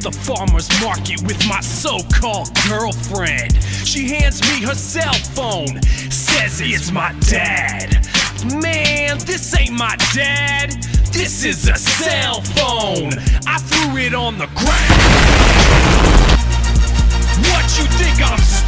the farmer's market with my so-called girlfriend. She hands me her cell phone, says it's my dad. Man, this ain't my dad, this is a cell phone. I threw it on the ground. What, you think I'm stupid?